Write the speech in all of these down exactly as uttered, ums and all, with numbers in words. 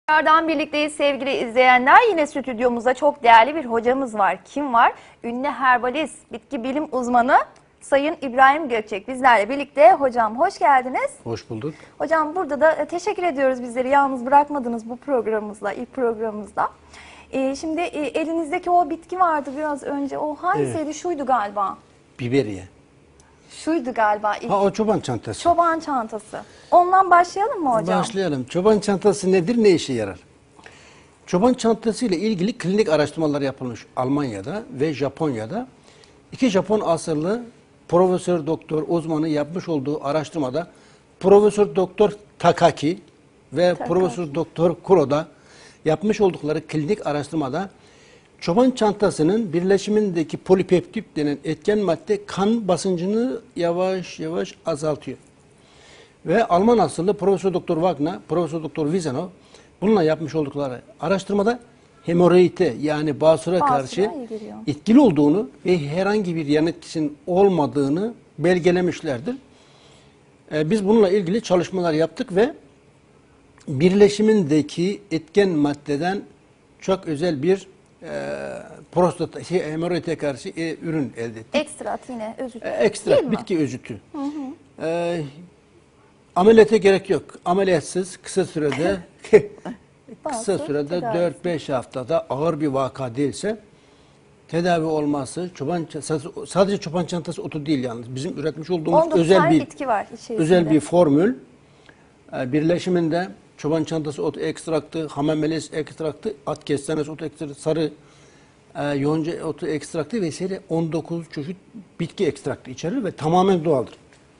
Tekrardan birlikteyiz sevgili izleyenler. Yine stüdyomuzda çok değerli bir hocamız var. Kim var? Ünlü herbalist, bitki bilim uzmanı Sayın İbrahim Gökçek bizlerle birlikte. Hocam hoş geldiniz. Hoş bulduk. Hocam burada da teşekkür ediyoruz, bizleri yalnız bırakmadınız bu programımızda, ilk programımızda. Ee, şimdi e, elinizdeki o bitki vardı biraz önce. O hangisiydi? Evet. Şuydu galiba. Biberiye. Şuydu galiba. İlk. Ha o çoban çantası. Çoban çantası. Ondan başlayalım mı hocam? Başlayalım. Çoban çantası nedir, ne işe yarar? Çoban çantası ile ilgili klinik araştırmalar yapılmış Almanya'da ve Japonya'da. İki Japon asıllı profesör doktor uzmanı yapmış olduğu araştırmada Profesör Doktor Takaki ve Takaki. Profesör Doktor Kuroda yapmış oldukları klinik araştırmada çoban çantasının birleşimindeki polipeptit denen etken madde kan basıncını yavaş yavaş azaltıyor. Ve Alman asıllı Profesör Doktor Wagner, Profesör Doktor Wiesenhoff bununla yapmış oldukları araştırmada hemoroide yani basura karşı etkili olduğunu ve herhangi bir yan etkisinin olmadığını belgelemişlerdir. Ee, biz bununla ilgili çalışmalar yaptık ve birleşimindeki etken maddeden çok özel bir e, prostat şey, hemoroide karşı e, ürün elde ettik. Ekstrat yine özütü. E, ekstrat bitki özütü. Hı hı. E, ameliyata gerek yok. Ameliyatsız kısa sürede kısa sürede dört beş haftada ağır bir vaka değilse tedavi olması çoban sadece çoban çantası otu değil yalnız. Bizim üretmiş olduğumuz özel bir bitki var özel bir formül. E, birleşiminde çoban çantası otu ekstraktı, hamamelis ekstraktı, at kestanesi otu ekstraktı, sarı e, yonca otu ekstraktı vesaire on dokuz çeşit bitki ekstraktı içerir ve tamamen doğaldır.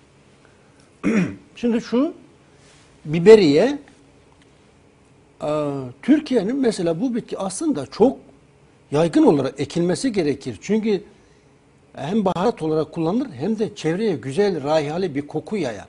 Şimdi şu biberiye e, Türkiye'nin mesela bu bitki aslında çok yaygın olarak ekilmesi gerekir. Çünkü hem baharat olarak kullanılır hem de çevreye güzel raihalı bir koku yayar.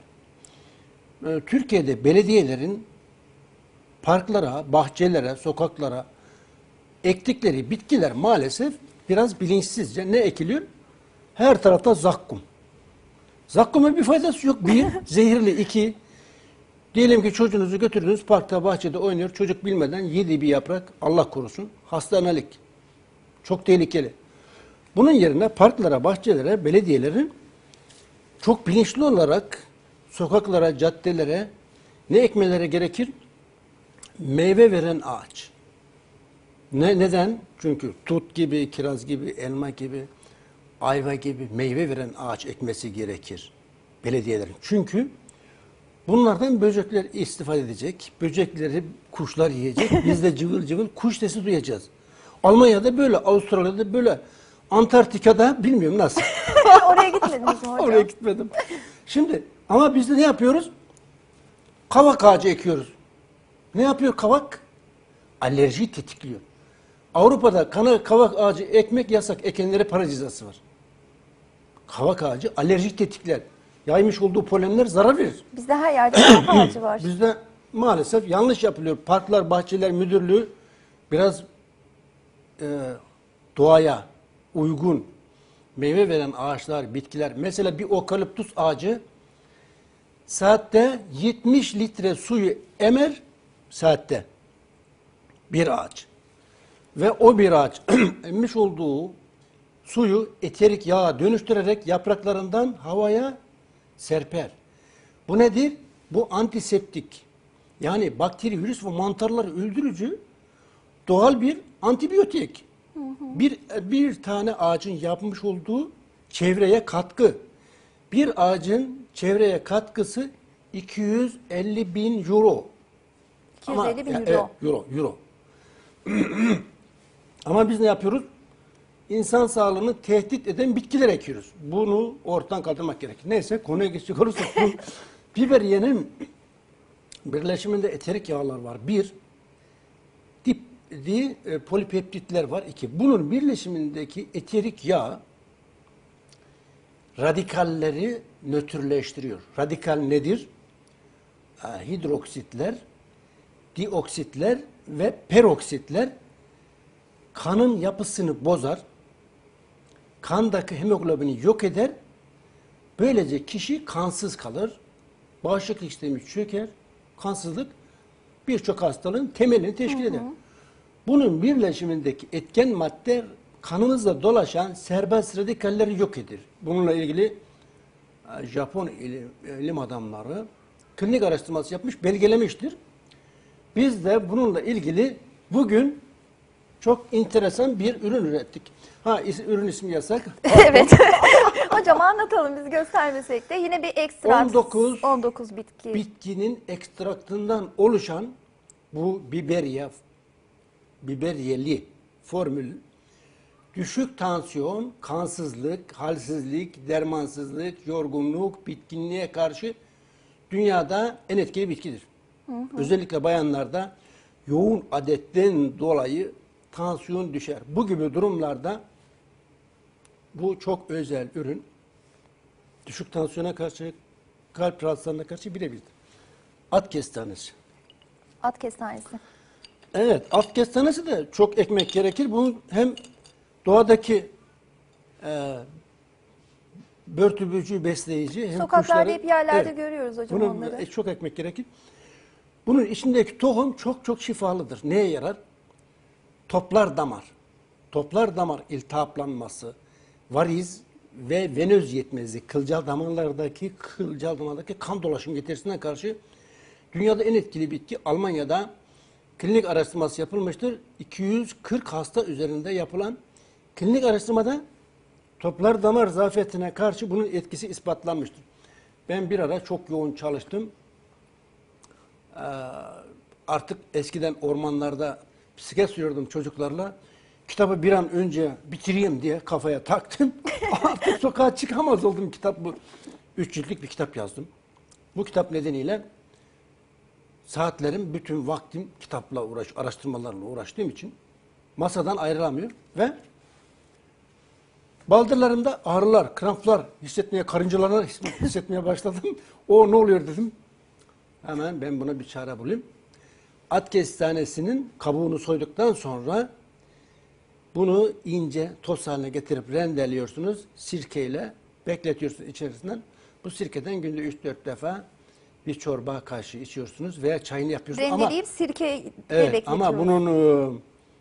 E, Türkiye'de belediyelerin parklara, bahçelere, sokaklara ektikleri bitkiler maalesef biraz bilinçsizce ne ekiliyor? Her tarafta zakkum. Zakkumun bir faydası yok. Bir, zehirli. İki, diyelim ki çocuğunuzu götürdünüz parkta, bahçede oynuyor. Çocuk bilmeden yedi bir yaprak, Allah korusun, hastanelik. Çok tehlikeli. Bunun yerine parklara, bahçelere, belediyelerin çok bilinçli olarak sokaklara, caddelere ne ekmeleri gerekir? Meyve veren ağaç. Ne, neden? Çünkü tut gibi, kiraz gibi, elma gibi, ayva gibi meyve veren ağaç ekmesi gerekir belediyelerin. Çünkü bunlardan böcekler istifade edecek, böcekleri kuşlar yiyecek, biz de cıvıl cıvıl kuş sesi duyacağız. Almanya'da böyle, Avustralya'da böyle, Antarktika'da bilmiyorum nasıl. Oraya gitmediniz mi hocam? Oraya gitmedim. Şimdi ama biz de ne yapıyoruz? Kavak ağacı ekiyoruz. Ne yapıyor kavak? Alerji tetikliyor. Avrupa'da kana kavak ağacı ekmek yasak, ekenlere para cezası var. Kavak ağacı alerji tetikler. Yaymış olduğu polenler zarar verir. Bizde her yerde kavak ağacı var. Bizde maalesef yanlış yapılıyor. Parklar, bahçeler müdürlüğü biraz e, doğaya uygun meyve veren ağaçlar, bitkiler. Mesela bir okaliptus ağacı saatte yetmiş litre suyu emer saatte. Bir ağaç. Ve o bir ağaç emmiş olduğu suyu eterik yağa dönüştürerek yapraklarından havaya serper. Bu nedir? Bu antiseptik. Yani bakteri, virüs ve mantarları öldürücü doğal bir antibiyotik. Hı hı. Bir, bir tane ağacın yapmış olduğu çevreye katkı. Bir ağacın çevreye katkısı iki yüz elli bin euro. iki yüz elli bin Ama, euro. E, euro, euro. Ama biz ne yapıyoruz? İnsan sağlığını tehdit eden bitkiler ekiyoruz. Bunu ortadan kaldırmak gerekir. Neyse konuya geçecek olursak bu biberiyenin birleşiminde eterik yağlar var. Bir, dip di, e, polipeptitler var. İki, bunun birleşimindeki eterik yağ radikalleri nötrleştiriyor. Radikal nedir? E, hidroksitler, dioksitler ve peroksitler kanın yapısını bozar, kandaki hemoglobini yok eder, böylece kişi kansız kalır, bağışıklık sistemi çöker, kansızlık birçok hastalığın temelini teşkil eder. Bunun birleşimindeki etken madde kanımızda dolaşan serbest radikalleri yok edir. Bununla ilgili e, Japon ilim, ilim adamları klinik araştırması yapmış, belgelemiştir. Biz de bununla ilgili bugün çok enteresan bir ürün ürettik. Ha, is, ürün ismi yasak. Evet. Hocam anlatalım biz göstermesek de. Yine bir ekstrak. on dokuz on dokuz bitki. Bitkinin ekstraktından oluşan bu biberiye, biberiyeli formül düşük tansiyon, kansızlık, halsizlik, dermansızlık, yorgunluk, bitkinliğe karşı dünyada en etkili bitkidir. Hı hı. Özellikle bayanlarda yoğun adetten dolayı tansiyon düşer. Bu gibi durumlarda bu çok özel ürün düşük tansiyona karşı, kalp rahatsızlığına karşı birebirdir. At kestanesi. At kestanesi. Evet, at kestanesi de çok ekmek gerekir. Bunun hem doğadaki e, börtü besleyici hem sokaklarda kuşları, hep yerlerde evet, görüyoruz hocam bunun onları. çok ekmek gerekir. Bunun içindeki tohum çok çok şifalıdır. Neye yarar? Toplar damar. Toplar damar iltihaplanması, variz ve venöz yetmezliği, kılcal damarlardaki kılcal damardaki kan dolaşım yetersizliğine karşı dünyada en etkili bitki. Almanya'da klinik araştırması yapılmıştır. iki yüz kırk hasta üzerinde yapılan klinik araştırmada toplar damar zafiyetine karşı bunun etkisi ispatlanmıştır. Ben bir ara çok yoğun çalıştım. Ee, artık eskiden ormanlarda bisiklet sürüyordum çocuklarla. Kitabı bir an önce bitireyim diye kafaya taktım. Artık sokağa çıkamaz oldum kitap bu. Üç ciltlik bir kitap yazdım. Bu kitap nedeniyle saatlerim, bütün vaktim kitapla uğraş, araştırmalarla uğraştığım için masadan ayrılamıyor ve baldırlarımda ağrılar, kramplar hissetmeye, karıncalar hissetmeye başladım. O ne oluyor dedim. Hemen ben buna bir çare bulayım. At kestanesinin kabuğunu soyduktan sonra bunu ince toz haline getirip rendeliyorsunuz. Sirkeyle bekletiyorsunuz içerisinden. Bu sirkeden günde üç dört defa bir çorba kaşığı içiyorsunuz veya çayını yapıyorsunuz. Rendeleyip ama, sirkeyle evet, bekletiyoruz. ama bunun e,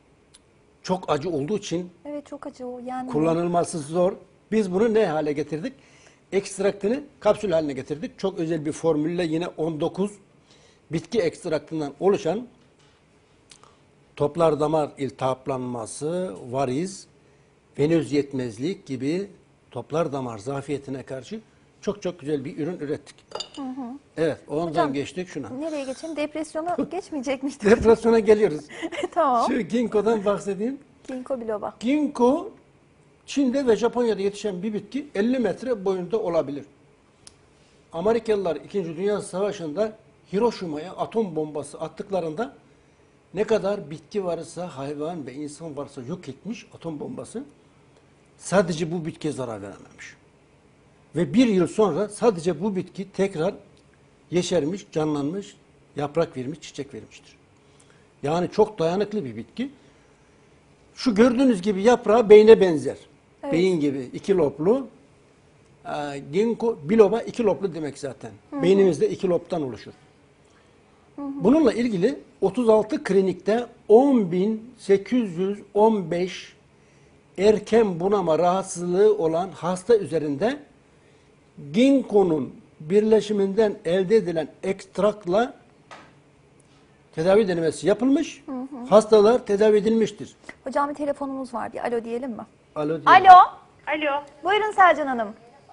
çok acı olduğu için evet çok acı o. Yani kullanılması zor. Biz bunu ne hale getirdik? Ekstraktını kapsül haline getirdik. Çok özel bir formülle yine on dokuz bitki ekstraktından oluşan toplar damar iltihaplanması, variz, venöz yetmezlik gibi toplar damar zafiyetine karşı çok çok güzel bir ürün ürettik. Hı hı. Evet, ondan Hocam, geçtik şuna. nereye geçelim? Depresyona geçmeyecek miydik? Depresyona geliyoruz. Tamam. Şu ginkgo'dan bahsedeyim. Ginkgo biloba. Ginkgo, Çin'de ve Japonya'da yetişen bir bitki elli metre boyunda olabilir. Amerikalılar İkinci Dünya Savaşı'nda Hiroşima'ya atom bombası attıklarında ne kadar bitki varsa, hayvan ve insan varsa yok etmiş atom bombası. Sadece bu bitkiye zarar verememiş. Ve bir yıl sonra sadece bu bitki tekrar yeşermiş, canlanmış, yaprak vermiş, çiçek vermiştir. Yani çok dayanıklı bir bitki. Şu gördüğünüz gibi yaprağı beyne benzer. Evet. Beyin gibi iki loblu. E, ginkgo biloba iki loblu demek zaten. Hı hı. Beynimizde iki lobtan oluşur. Hı hı. Bununla ilgili otuz altı klinikte on bin sekiz yüz on beş erken bunama rahatsızlığı olan hasta üzerinde ginkgo'nun birleşiminden elde edilen ekstrakla tedavi denemesi yapılmış. Hı hı. Hastalar tedavi edilmiştir. Hocam bir telefonumuz var. Bir alo diyelim mi? Alo. Diyelim. Alo. Alo. Buyurun Selcan Hanım.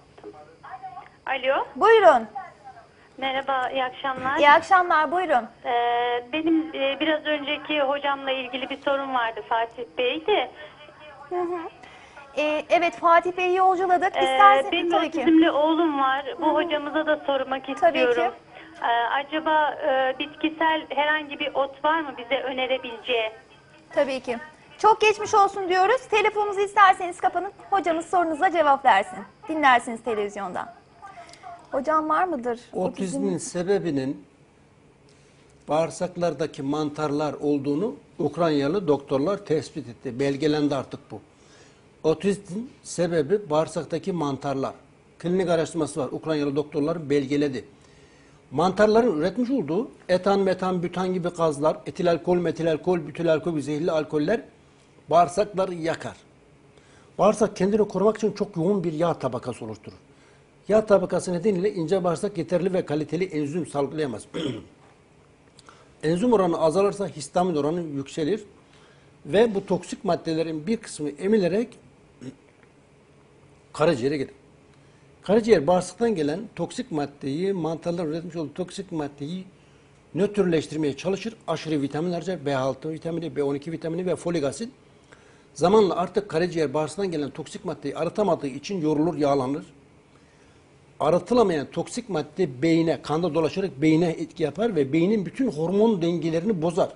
Alo. Buyurun. Merhaba, iyi akşamlar. İyi akşamlar, buyurun. Ee, benim e, biraz önceki hocamla ilgili bir sorun vardı Fatih Bey de. Hı hı. Ee, evet, Fatih Bey'i yolculadık. Ee, İsterseniz benim tabii ki. otizmli oğlum var. Bu Hı hı. hocamıza da sormak Tabii istiyorum. ki. Ee, acaba e, bitkisel herhangi bir ot var mı bize önerebileceği? Tabii ki. Çok geçmiş olsun diyoruz. Telefonunuzu isterseniz kapanıp hocamız sorunuza cevap versin. Dinlersiniz televizyondan. Hocam var mıdır? Otizmin Otizm... sebebinin bağırsaklardaki mantarlar olduğunu Ukraynalı doktorlar tespit etti. Belgelendi artık bu. Otizmin sebebi bağırsaktaki mantarlar. Klinik araştırması var. Ukraynalı doktorlar belgeledi. mantarların üretmiş olduğu etan, metan, bütan gibi gazlar, etil alkol, metil alkol, bütil alkol gibi zehirli alkoller bağırsakları yakar. Bağırsak kendini korumak için çok yoğun bir yağ tabakası oluşturur. Yağ tabakası nedeniyle ince bağırsak yeterli ve kaliteli enzim salgılayamaz. Enzim oranı azalırsa histamin oranı yükselir ve bu toksik maddelerin bir kısmı emilerek karaciğere gelir. Karaciğer bağırsaktan gelen toksik maddeyi, mantarlar üretmiş olduğu toksik maddeyi nötrleştirmeye çalışır. Aşırı vitamin harcar. B altı vitamini, B on iki vitamini ve folik asit. Zamanla artık karaciğer bağırsaktan gelen toksik maddeyi arıtamadığı için yorulur, yağlanır. Arıtılamayan toksik madde beyine, kanda dolaşarak beyine etki yapar ve beynin bütün hormon dengelerini bozar.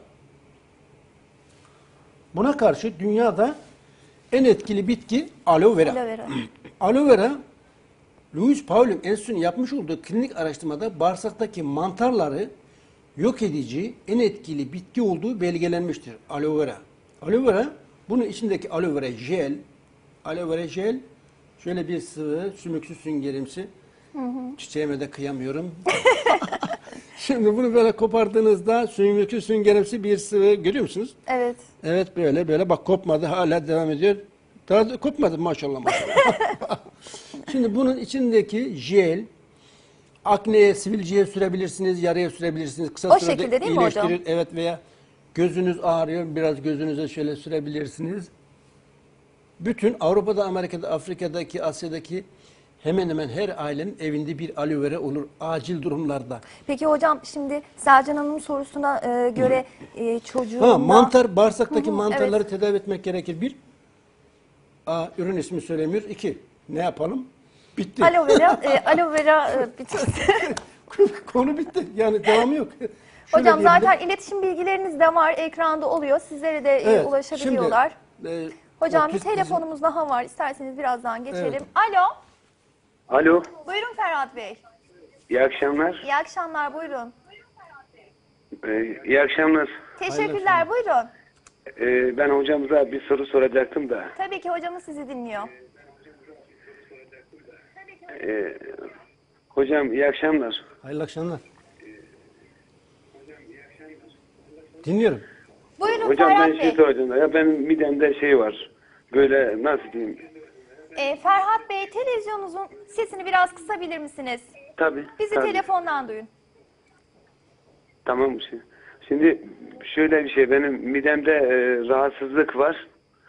Buna karşı dünyada en etkili bitki aloe vera. Aloe vera. Aloe vera, Louis Pauling Enstitüsü'nün yapmış olduğu klinik araştırmada bağırsaktaki mantarları yok edici en etkili bitki olduğu belgelenmiştir. Aloe vera. Aloe vera, bunun içindeki aloe vera jel, aloe vera jel, şöyle bir sıvı, sümüksü süngerimsi. Hı hı. Çiçeğime de kıyamıyorum. Şimdi bunu böyle kopardığınızda sümüksü süngerimsi bir sıvı görüyor musunuz? Evet. Evet, böyle böyle bak, kopmadı, hala devam ediyor. Daha da kopmadı maşallah maşallah. Şimdi bunun içindeki jel akneye, sivilceye sürebilirsiniz, yaraya sürebilirsiniz. Kısa O sürede şekilde değil mi hocam? iyileştirir. Evet, veya gözünüz ağrıyor, biraz gözünüze şöyle sürebilirsiniz. Bütün Avrupa'da, Amerika'da, Afrika'daki, Asya'daki hemen hemen her ailenin evinde bir aloe vera olur acil durumlarda. Peki hocam, şimdi Selcan Hanım'ın sorusuna e, göre e, çocuğunda... Ha, mantar, bağırsaktaki Hı hı, mantarları evet. tedavi etmek gerekir. Bir, a, ürün ismi söylemiyor. İki, ne yapalım? Bitti. Aloe vera, e, aloe vera e, bitkisi. Konu bitti. Yani devamı yok. Şöyle Hocam diyebilirim. zaten iletişim bilgileriniz de var, ekranda oluyor. Sizlere de e, Evet, ulaşabiliyorlar. şimdi, e, Hocam bir otuz- telefonumuz daha var. İsterseniz birazdan geçelim. Evet. Alo. Alo, Buyurun Ferhat Bey. iyi akşamlar. İyi akşamlar, buyurun. Ee, iyi akşamlar. Teşekkürler, buyurun. Ee, ben hocamıza bir soru soracaktım da. Tabii ki hocamız sizi dinliyor. Ee, hocam iyi akşamlar. Hayırlı akşamlar. Dinliyorum. Buyurun Hocam Ferhat ben Bey. şey soracağım da. Ya benim midemde şey var. Böyle nasıl diyeyim? E, Ferhat Bey, televizyonunuzun sesini biraz kısabilir misiniz? Tabii. Bizi tabii. telefondan duyun. Tamam. Şey. Şimdi şöyle bir şey. Benim midemde e, rahatsızlık var.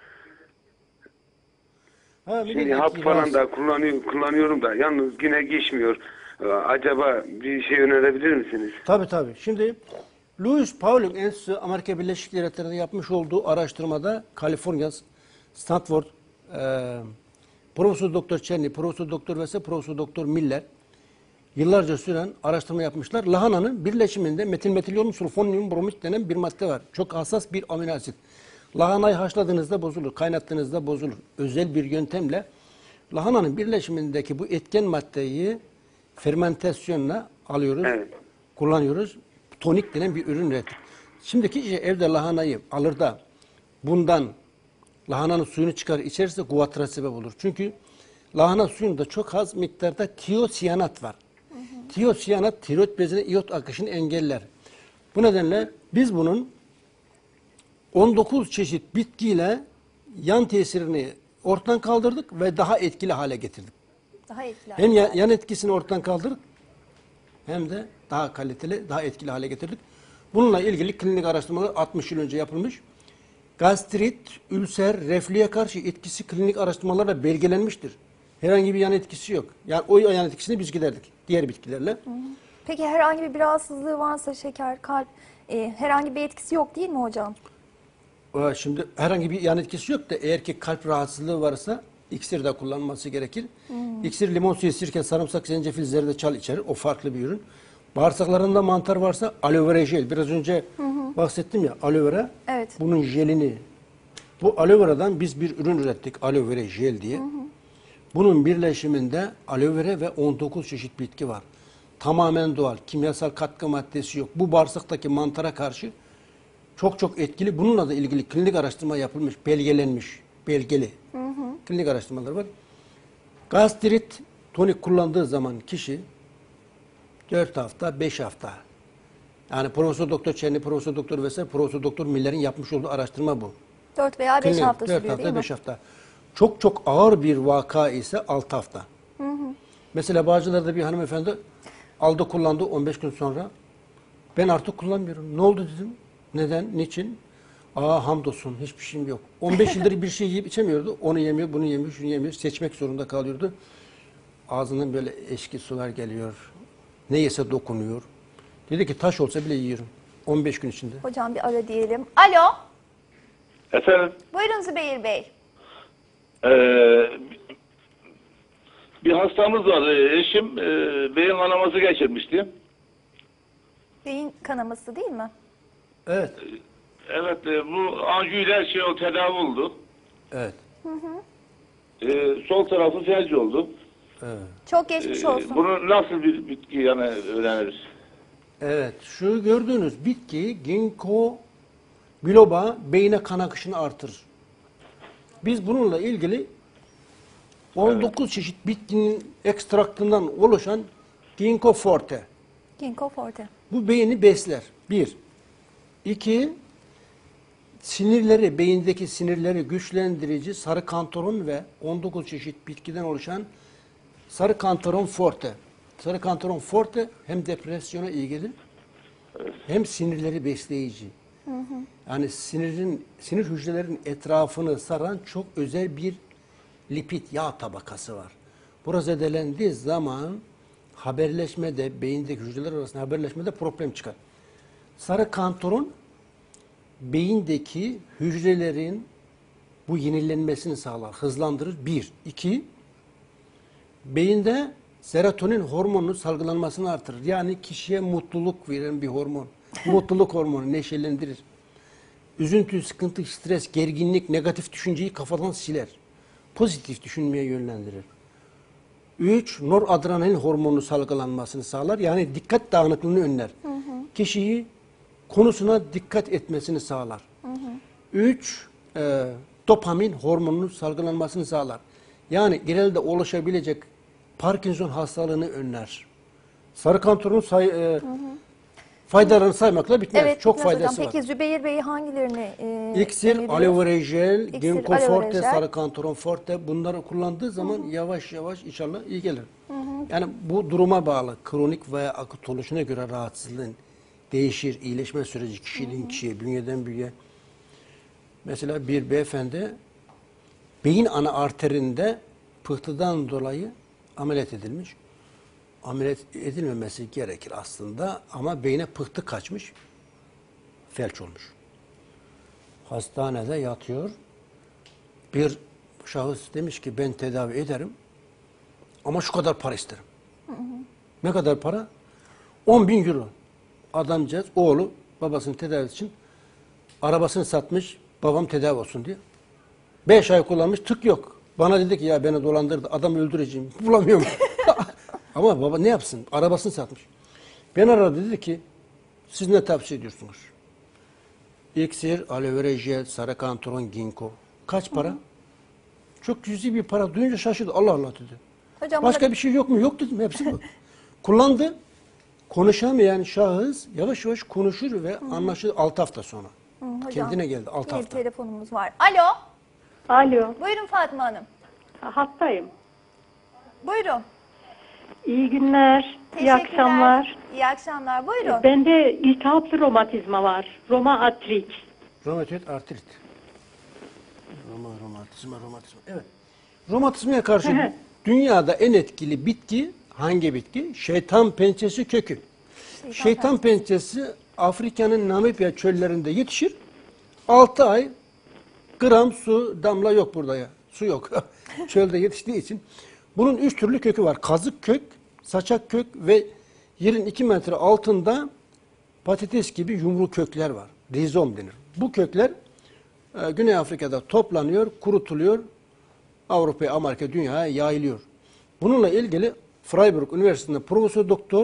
Ha, bir Şimdi de hap iki falan rahatsız- da kullanıyor, kullanıyorum da. Yalnız yine geçmiyor. Ee, acaba bir şey önerebilir misiniz? Tabii tabii. Şimdi Louis Pauling Enstitüsü Amerika Birleşik Devletleri'nde yapmış olduğu araştırmada Kaliforniya, Stanford, e, Profesör Doktor Çerny, Profesör Doktor Vese, Profesör Doktor Miller yıllarca süren araştırma yapmışlar. Lahananın birleşiminde metilmetilyonun sulfonyum bromit denen bir madde var. Çok hassas bir amino asit. Lahanayı haşladığınızda bozulur, kaynattığınızda bozulur. Özel bir yöntemle lahananın birleşimindeki bu etken maddeyi fermentasyonla alıyoruz, Evet. kullanıyoruz. Tonik denen bir ürün ürettik. Şimdiki kişi evde lahanayı alır da bundan lahananın suyunu çıkar içerse guatra sebep olur. Çünkü lahana suyunda çok az miktarda tiosiyanat var. Tiosiyanat tiroid bezine iyot akışını engeller. Bu nedenle biz bunun on dokuz çeşit bitkiyle yan tesirini ortadan kaldırdık ve daha etkili hale getirdik. Daha etkili. Hem ya- yan etkisini ortadan kaldırdık hem de daha kaliteli, daha etkili hale getirdik. Bununla ilgili klinik araştırmalar altmış yıl önce yapılmış. Gastrit, ülser, reflüye karşı etkisi klinik araştırmalarla belgelenmiştir. Herhangi bir yan etkisi yok. Yani o yan etkisini biz giderdik diğer bitkilerle. Peki herhangi bir rahatsızlığı varsa, şeker, kalp, e, herhangi bir etkisi yok değil mi hocam? Ee, Şimdi herhangi bir yan etkisi yok da eğer ki kalp rahatsızlığı varsa iksir de kullanması gerekir. İksir limon suyu, sirke, sarımsak, zencefil, zerdeçal içerir. O farklı bir ürün. Bağırsaklarında mantar varsa aloe vera jel. Biraz önce bahsettim ya, aloe vera. Evet. Bunun jelini. Bu aloe vera'dan biz bir ürün ürettik. Aloe vera jel diye. Bunun birleşiminde aloe vera ve on dokuz çeşit bitki var. Tamamen doğal. Kimyasal katkı maddesi yok. Bu bağırsaktaki mantara karşı çok çok etkili. Bununla da ilgili klinik araştırma yapılmış, belgelenmiş, belgeli klinik araştırmalar var. Gastrit tonik kullandığı zaman kişi dört hafta, beş hafta. Yani Profesör Doktor Çerni, Profesör Doktor vesaire, Profesör Doktor Miller'in yapmış olduğu araştırma bu. dört veya beş Klinik, hafta dört sürüyor hafta, değil mi? beş hafta. Çok çok ağır bir vaka ise altı hafta. Hı hı. Mesela Bağcılar'da bir hanımefendi aldı kullandı on beş gün sonra. Ben artık kullanmıyorum. Ne oldu dedim. Neden? Niçin? Aa hamdolsun hiçbir şeyim yok. on beş yıldır bir şey yiyip içemiyordu. Onu yemiyor, bunu yemiyor, şunu yemiyor. Seçmek zorunda kalıyordu. Ağzından böyle eşki sular geliyor. Ne yese dokunuyor. Dedi ki taş olsa bile yiyorum. on beş gün içinde. Hocam bir ara diyelim. Alo. Efendim, Buyurun Zübeyir Bey. eee, bir hastamız var. Eee, Eşim eee, beyin kanaması geçirmişti. Beyin kanaması değil mi? Evet. Evet, eee, bu anjiyoyla şey o tedavi oldu. Evet. Eee, sol tarafı felç oldu. Evet. Çok geçmiş Eee, olsun. bunu nasıl bir bitki yani öğreniriz? Evet, şu gördüğünüz bitki ginkgo biloba beyne kan akışını artırır. Biz bununla ilgili on dokuz çeşit bitkinin ekstraktından oluşan ginkgo forte. Ginkgo forte. Bu beyni besler. Bir. İki, sinirleri, beyindeki sinirleri güçlendirici sarı kantaron ve on dokuz çeşit bitkiden oluşan sarı kantaron forte. Sarı kantaron forte hem depresyona iyi gelir hem sinirleri besleyici. Hı hı. Yani sinirin sinir hücrelerinin etrafını saran çok özel bir lipid yağ tabakası var. Burası zedelendiği zaman haberleşmede, beyindeki hücreler arasında haberleşmede problem çıkar. Sarı kantaron beyindeki hücrelerin bu yenilenmesini sağlar, hızlandırır. Bir. İki, beyinde serotonin hormonunun salgılanmasını artırır. Yani kişiye mutluluk veren bir hormon. Mutluluk hormonu neşelendirir. Üzüntü, sıkıntı, stres, gerginlik, negatif düşünceyi kafadan siler. Pozitif düşünmeye yönlendirir. Üç, noradrenalin hormonu salgılanmasını sağlar. Yani dikkat dağınıklığını önler. Hı hı. Kişiyi konusuna dikkat etmesini sağlar. Hı hı. Üç, e, dopamin hormonunun salgılanmasını sağlar. Yani genelde oluşabilecek Parkinson hastalığını önler. Sarı kantaronun say, e, hı hı. faydalarını saymakla bitmez. Evet, çok bitmez faydası hocam. var. Peki Zübeyir Bey hangilerini e, İksir, öneriyor? aloe vera jel, İksir, ginkgo aloe vera forte, jel. sarı kantaron forte bunları kullandığı zaman hı hı. yavaş yavaş inşallah iyi gelir. Hı hı. Yani bu duruma bağlı kronik veya akut oluşuna göre rahatsızlığın değişir, iyileşme süreci kişiden kişiye, bünyeden bünyeye. Mesela bir beyefendi beyin ana arterinde pıhtıdan dolayı ameliyat edilmiş. Ameliyat edilmemesi gerekir aslında ama beyne pıhtı kaçmış, felç olmuş. Hastanede yatıyor. Bir şahıs demiş ki ben tedavi ederim ama şu kadar para isterim. Hı hı. Ne kadar para? on bin euro. Adamcağız, oğlu babasının tedavisi için arabasını satmış, babam tedavi olsun diye. Beş ay kullanmış, tık yok. Bana dedi ki ya beni dolandırdı, adam öldüreceğim, bulamıyorum. Ama baba ne yapsın? Arabasını satmış. Ben aradı dedi ki siz ne tavsiye ediyorsunuz? İksir, aloe vera jel, sarı kantaron, ginkgo. Kaç para? Hı hı. Çok cüzi bir para duyunca şaşırdı. Allah Allah dedi. Hocam başka bana... bir şey yok mu? Yok dedim. Hepsi bu. Kullandı. Konuşamayan şahıs yavaş yavaş konuşur ve hı hı. anlaşır altı hafta sonra. Hı, hocam, kendine geldi altı hafta. Bir telefonumuz var. Alo. Alo. Buyurun Fatma Hanım. Hastayım. Buyurun. İyi günler. İyi akşamlar. İyi akşamlar. Buyurun. Bende iltihaplı romatizma var. Roma artrit. Romatoid artrit. Roma, romatizma, romatizma. Evet. Romatizmaya karşı dünyada en etkili bitki hangi bitki? Şeytan pençesi kökü. Şeytan, Şeytan pençesi Afrika'nın Namibya çöllerinde yetişir. altı ay gram su damla yok burada ya. Su yok. Çölde yetiştiği için. Bunun üç türlü kökü var. Kazık kök, saçak kök ve yerin iki metre altında patates gibi yumru kökler var. Rizom denir. Bu kökler e, Güney Afrika'da toplanıyor, kurutuluyor. Avrupa'ya, Amerika, dünyaya yayılıyor. Bununla ilgili Freiburg Üniversitesi'nde Profesör Doktor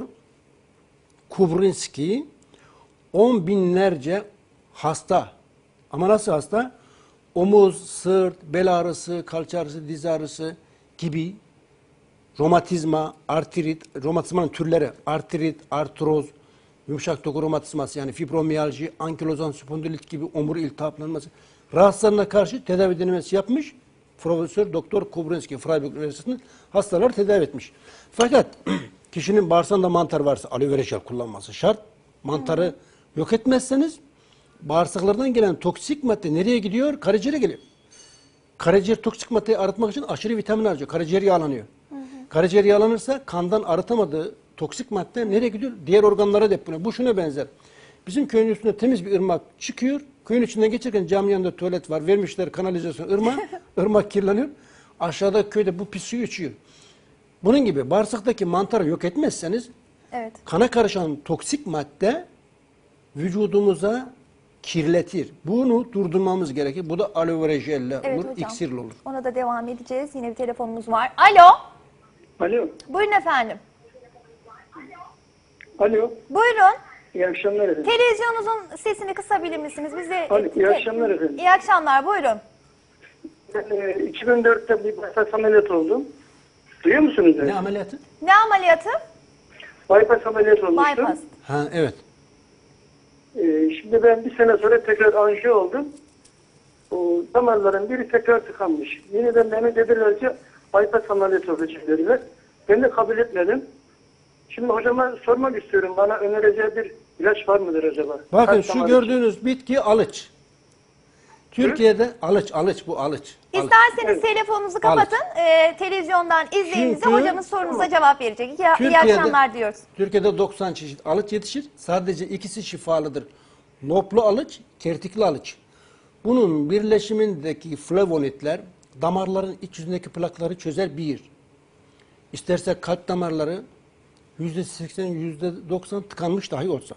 Kubrinski on binlerce hasta, ama nasıl hasta? Omuz, sırt, bel ağrısı, kalça ağrısı, diz ağrısı gibi romatizma, artrit, romatizmanın türleri artrit, artroz, yumuşak doku romatizması yani fibromiyalji, ankilozan spondilit gibi omur iltihaplanması rahatsızlarına karşı tedavi denemesi yapmış. Profesör Doktor Kubrinski Freiburg Üniversitesi'nin hastaları tedavi etmiş. Fakat kişinin bağırsağında mantar varsa aloe vera jel kullanması şart. Mantarı yok etmezseniz bağırsaklardan gelen toksik madde nereye gidiyor? Karaciğere geliyor. Karaciğer toksik maddeyi arıtmak için aşırı vitamin harcıyor. Karaciğer yağlanıyor. Hı hı. Karaciğer yağlanırsa kandan arıtamadığı toksik madde nereye gidiyor? Diğer organlara depolanıyor. Bu şuna benzer. Bizim köyün üstünde temiz bir ırmak çıkıyor. Köyün içinden geçerken cami yanında tuvalet var. Vermişler kanalizasyon ırmağı. Irmak kirleniyor. Aşağıda köyde bu pis suyu içiyor. Bunun gibi bağırsaktaki mantarı yok etmezseniz Evet. kana karışan toksik madde vücudumuza kirletir. Bunu durdurmamız gerekir. Bu da aloe vera jelle Evet olur, hocam. iksirle olur. Ona da devam edeceğiz. Yine bir telefonumuz var. Alo. Alo. Buyurun efendim. Alo. Buyurun. İyi akşamlar efendim. Televizyonunuzun sesini kısabilir misiniz? Bize Alo, iyi akşamlar efendim. İyi akşamlar. Buyurun. Ben e, iki bin dörtte bir bypass ameliyat oldum. Duyuyor musunuz? Ne beni? ameliyatı? Ne ameliyatı? Bypass ameliyat olmuştum. Bypass. Ha evet. E, şimdi ben bir sene sonra tekrar anjiyo oldum. O damarların biri tekrar tıkanmış. Yeniden bana dediler ki bypass ameliyat olacak dediler. Ben de kabul etmedim. Şimdi hocama sormak istiyorum. Bana önereceği bir ilaç var mıdır acaba? Bakın Kalp şu damar gördüğünüz bitki alıç. Türkiye'de alıç, alıç bu alıç. alıç. İsterseniz telefonunuzu kapatın. Ee, televizyondan izleyinize Çünkü- hocamız sorunuza cevap verecek. İyi, iyi Türkiye'de- akşamlar diyoruz. Türkiye'de doksan çeşit alıç yetişir. Sadece ikisi şifalıdır. Loplu alıç, kertikli alıç. Bunun birleşimindeki flavonitler damarların iç yüzündeki plakları çözer bir. İsterse kalp damarları yüzde seksen, yüzde doksan tıkanmış dahi olsa.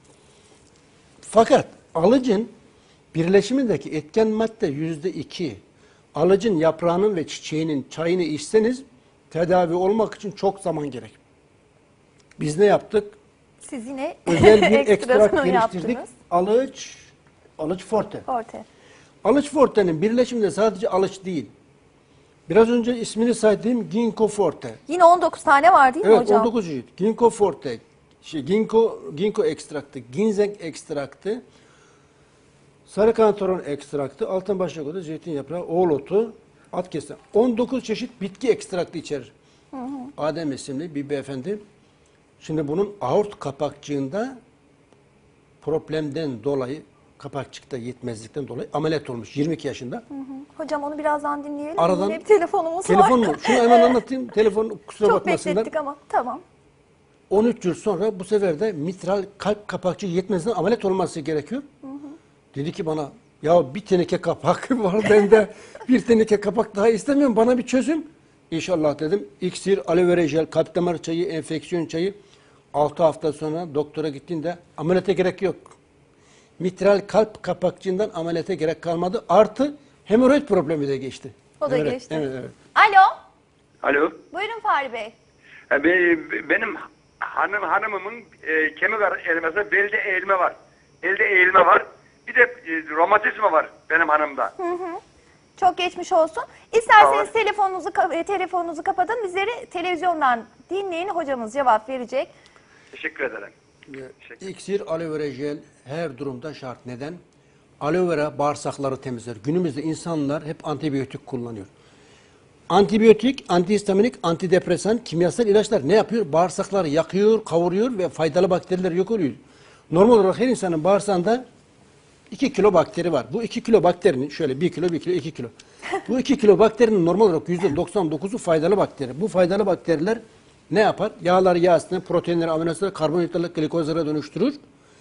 Fakat alıcın birleşimindeki etken madde yüzde iki. Alıcın yaprağının ve çiçeğinin çayını içseniz tedavi olmak için çok zaman gerek. Biz ne yaptık? Siz yine Özel bir ekstrak ekstrasını geliştirdik. yaptınız. Alıç, alıç forte. Ortaya. Alıç forte'nin birleşiminde sadece alıç değil. Biraz önce ismini saydığım ginkgo forte. Yine on dokuz tane var değil mi Evet, hocam? on dokuz çeşit. Ginkgo forte, şey, ginkgo, ginkgo ekstraktı, ginseng ekstraktı, sarı kantaron ekstraktı, altın başak otu, zeytin yaprağı, oğul otu, at kesen. on dokuz çeşit bitki ekstraktı içerir. Hı hı. Adem isimli bir beyefendi. Şimdi bunun aort kapakçığında problemden dolayı, kapakçıkta yetmezlikten dolayı ameliyat olmuş yirmi iki yaşında. Hı hı. Hocam onu birazdan dinleyelim. Aradan- Yine bir telefonumuz Telefon var. mu? Şunu hemen anlatayım. Telefon kusura Çok bakmasınlar. beklettik ama tamam. on üç yıl sonra bu sefer de mitral kalp kapakçığı yetmezliğinden ameliyat olması gerekiyor. Hı hı. Dedi ki bana ya bir teneke kapak var bende bir teneke kapak daha istemiyorum bana bir çözüm. İnşallah dedim. İksir, aloe vera jel, kalp damar çayı, enfeksiyon çayı. altı hafta sonra doktora gittiğinde ameliyata gerek yok. Mitral kalp kapakçığından ameliyata gerek kalmadı. Artı hemoroid problemi de geçti. O da Evet, geçti. Evet, evet. Alo. Alo. Buyurun Fahri Bey. E, be- Benim hanım hanımımın e, kemik erimesi, belde eğilme var. Elde eğilme var. Bir de e, romatizma var benim hanımda. Çok geçmiş olsun. İsterseniz Sağ ol. telefonunuzu ka- e, telefonunuzu kapatın. Bizleri televizyondan dinleyin. Hocamız cevap verecek. Teşekkür ederim. İksir, aloe vera jel her durumda şart. Neden? Aloe vera bağırsakları temizler. Günümüzde insanlar hep antibiyotik kullanıyor. Antibiyotik, antihistaminik, antidepresan, kimyasal ilaçlar ne yapıyor? Bağırsakları yakıyor, kavuruyor ve faydalı bakteriler yok oluyor. Normal olarak her insanın bağırsağında iki kilo bakteri var. Bu iki kilo bakterinin şöyle bir kilo, bir kilo, iki kilo. Bu iki kilo bakterinin normal olarak yüzde doksan dokuzu faydalı bakteri. Bu faydalı bakteriler ne yapar? Yağları yağ asitine, proteinleri, amino asitleri, karbonhidratları glikozlara dönüştürür.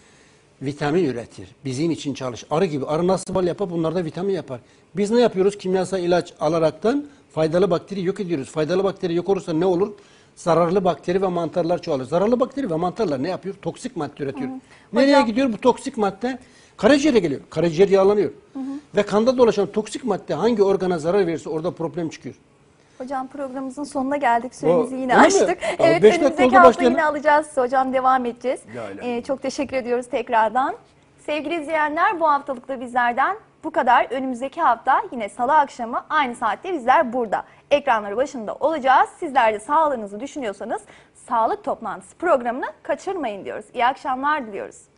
Vitamin üretir. Bizim için çalış. Arı gibi. Arı nasıl bal yapar? Bunlar da vitamin yapar. Biz ne yapıyoruz? Kimyasal ilaç alaraktan faydalı bakteri yok ediyoruz. Faydalı bakteri yok olursa ne olur? Zararlı bakteri ve mantarlar çoğalır. Zararlı bakteri ve mantarlar ne yapıyor? Toksik madde üretiyor. Nereye Hocam- gidiyor bu toksik madde? Karaciğere geliyor. Karaciğer yağlanıyor. Hı hı. Ve kanda dolaşan toksik madde hangi organa zarar verirse orada problem çıkıyor. Hocam programımızın sonuna geldik. Süremizi yine öyle mi? açtık. Tamam, Evet, beş dakika önümüzdeki oldu, hafta başlayalım. yine alacağız. Hocam devam edeceğiz. Ya öyle. Ee, çok teşekkür ediyoruz tekrardan. Sevgili izleyenler, bu haftalık da bizlerden Bu kadar. Önümüzdeki hafta yine salı akşamı aynı saatte bizler burada. Ekranları başında olacağız. Sizler de sağlığınızı düşünüyorsanız sağlık toplantısı programını kaçırmayın diyoruz. İyi akşamlar diliyoruz.